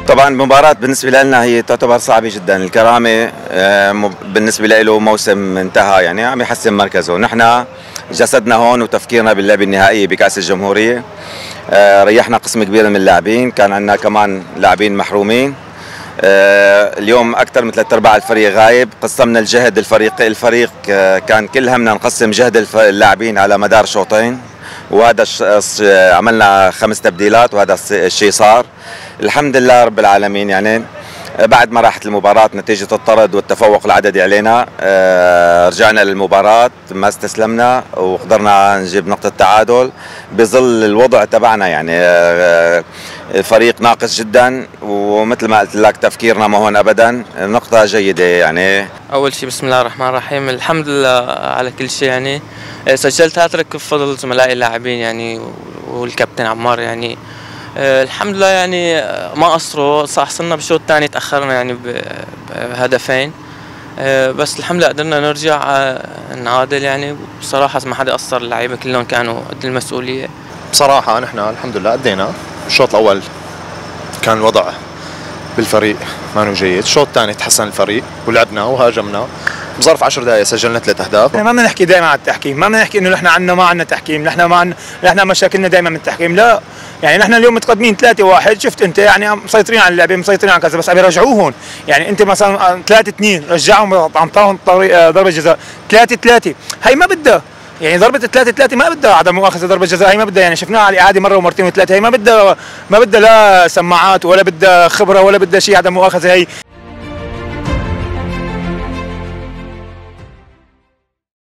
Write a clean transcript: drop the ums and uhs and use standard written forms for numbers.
طبعا المباراة بالنسبة لنا هي تعتبر صعبة جدا. الكرامة بالنسبة له موسم انتهى، يعني عم يحسن مركزه. نحن جسدنا هون وتفكيرنا باللعبة النهائية بكأس الجمهورية. ريحنا قسم كبير من اللاعبين، كان عندنا كمان لاعبين محرومين. اليوم أكثر من 3/4 الفريق غايب. قسمنا الجهد، الفريق كان كل همنا نقسم جهد اللاعبين على مدار شوطين، وهذا عملنا 5 تبديلات وهذا الشيء صار الحمد لله رب العالمين. يعني بعد ما راحت المباراة نتيجة الطرد والتفوق العددي علينا، رجعنا للمباراة، ما استسلمنا وقدرنا نجيب نقطة تعادل بظل الوضع تبعنا. يعني فريق ناقص جدا، ومثل ما قلت لك تفكيرنا ما هون ابدا. نقطة جيدة يعني. اول شيء بسم الله الرحمن الرحيم، الحمد لله على كل شيء. يعني سجلت هاتريك بفضل زملائي اللاعبين يعني والكابتن عمار. يعني الحمد لله يعني ما قصروا. صح صرنا بالشوط الثاني تاخرنا يعني بهدفين، بس الحمد لله قدرنا نرجع نعادل. يعني بصراحه ما حدا قصر، اللعيبه كلهم كانوا قد المسؤوليه. بصراحه نحن الحمد لله ادينا. الشوط الاول كان الوضع بالفريق ما جيد، الشوط الثاني تحسن الفريق ولعبنا وهاجمنا. بظرف 10 دقائق سجلنا 3 أهداف. ما بدنا نحكي دائما على التحكيم، ما بدنا نحكي انه نحن عندنا ما عندنا تحكيم، نحن مشاكلنا دائما من التحكيم، لا. يعني نحن اليوم متقدمين 3-1، شفت انت يعني مسيطرين على اللعبه، مسيطرين على كذا، بس عم يرجعوهم. يعني انت مثلا 3-2 رجعهم، اعطاهم ضربه جزاء 3-3، هي ما بدها. يعني ضربه 3-3 ما بدها عدم مؤاخذه، ضربه جزاء هي ما بدها. يعني شفناها على الاعاده مره ومرتين وثلاثه، هي ما بدها لا سماعات ولا بدها خبره ولا بدها شيء عدم مؤاخذه هي.